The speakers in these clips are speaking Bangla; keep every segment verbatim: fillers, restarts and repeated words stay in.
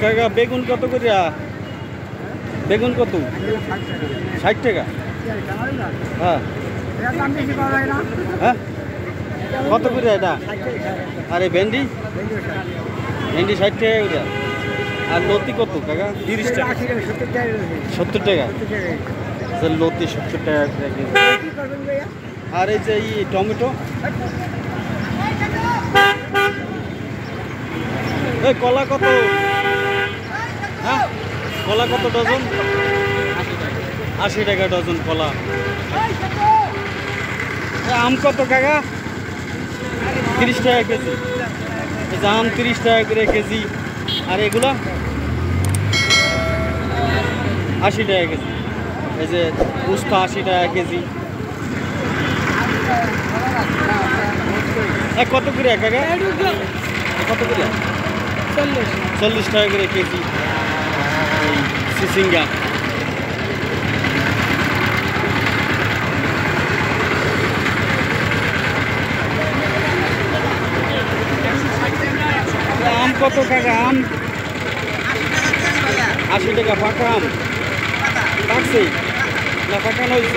কাকা বেগুন কত করিয়া? বেগুন কত? ষাট টাকা। হ্যাঁ হ্যাঁ কত করিয়া এটা? আরে ভেন্ডি ভেন্ডি ষাট টাকা করিয়া। আর লতি কত কাকা? তিরিশ টাকা। সত্তর টাকা। লতি সত্তর টাকা করে কেজি। আর এই যে এই টমেটো এই কলা কত? হ্যাঁ কলা কত ডজন? আশি টাকা ডজন কলা। আম কত কাকা? তিরিশ টাকা কেজি। এই যে আম তিরিশ টাকা করে কেজি। আর এগুলা আশি টাকা কেজি। এই যে উস্তা আশি টাকা কেজি। কত করে কাকা? কত করে? চল্লিশ চল্লিশ টাকা করে কেজি সিসিঙ্গা। আম কত কাকা? আম আশি টাকা। পাকা আম পাকছে না পাকানো হয়েছে?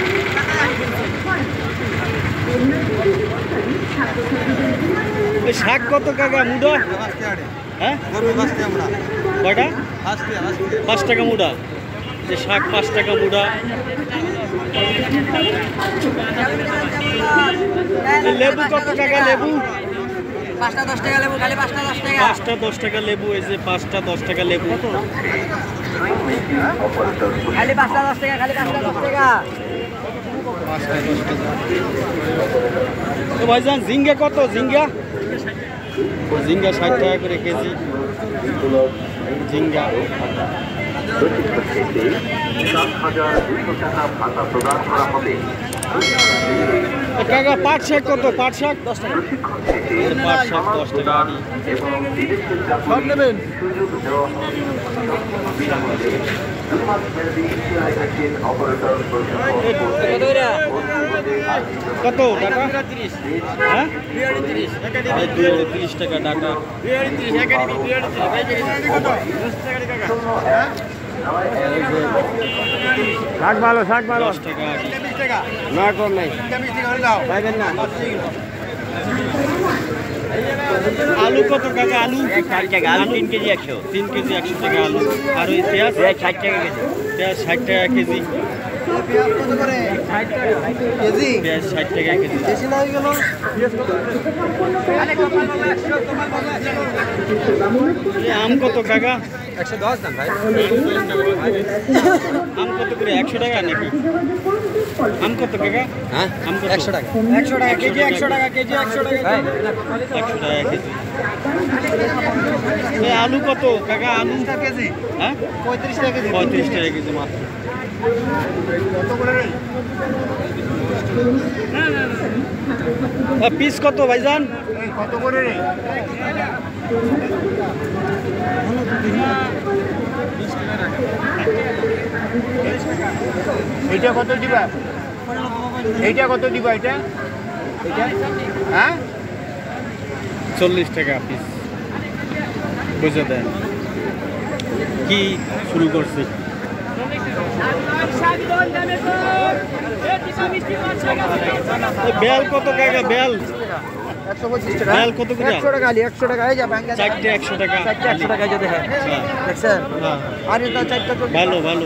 শাক কত কাকা মুডা? হ্যাঁ কয়টা? পাঁচ টাকা মুডা। যে শাক পাঁচ টাকা মুডা। লেবু কত টাকা? লেবু পাঁচটা দশ টাকা লেবু। খালি পাঁচটা দশ টাকা। পাঁচটা দশ টাকা লেবু। এই যে পাঁচটা দশ টাকা লেবু। খালি পাঁচটা দশ টাকা। খালি পাঁচটা দশ টাকা। পাঁচটা দশ টাকা। তো ভাইজান ঝিঙ্গা কত? ঝিঙ্গা ঝিঙ্গা ষাট টাকা করে কেজি। ঝিঙ্গা কাকা পাট শাক কত? পাট শাক দশ টাকা। পাট শাক দশ টাকা। সব নেবেন? কত টাকা? হ্যাঁ তিরিশ টাকা টাকা। শাক ভালো শাক ভালো। দশ টাকা না কম নাই পাইবেন না। আলু কত কাকা? আলু ষাট টাকা। আলু তিন কেজি একশো। তিন কেজি একশো টাকা আলু। আর ওই পেঁয়াজ ষাট টাকা কেজি। পেঁয়াজ ষাট টাকা কেজি। পেঁয়াজ ষাট টাকা কেজি। আম কত কাকা? একশো দশ দাম ভাই। আম কত করে? একশো টাকা নাকি? আম কত কাকা? হ্যাঁ আম কত? একশো টাকা। একশো টাকা কেজি। একশো টাকা কেজি। একশো টাকা একশো টাকা কেজি। আলু কত কাকা? আলু কেজি হ্যাঁ পঁয়ত্রিশ টাকা কেজি। পঁয়ত্রিশ টাকা কেজি মাত্র। পিস কত ভাইজান? কত করে? এইটা কত দিবা? এইটা কত দিবা? এটা হ্যাঁ চল্লিশ টাকা পিস। বুঝে দেন কি শুরু করছে। বেল কত কাকা? বেল একশো পঁচিশ টাকা। বেল কত করে? একশো টাকা। একশো টাকা। চারটে একশো টাকা। চারটে একশো টাকা যদি হয় দেখছেন। আর এটা চারটা ভালো ভালো।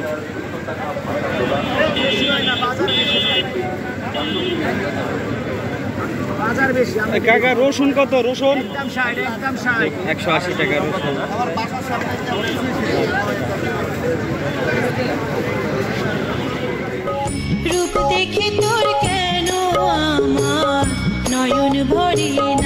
কাকা রসুন কত? রসুন একশো আশি টাকা রসুন। রূপ দেখে তোর কেন আমার নয়ন ভরে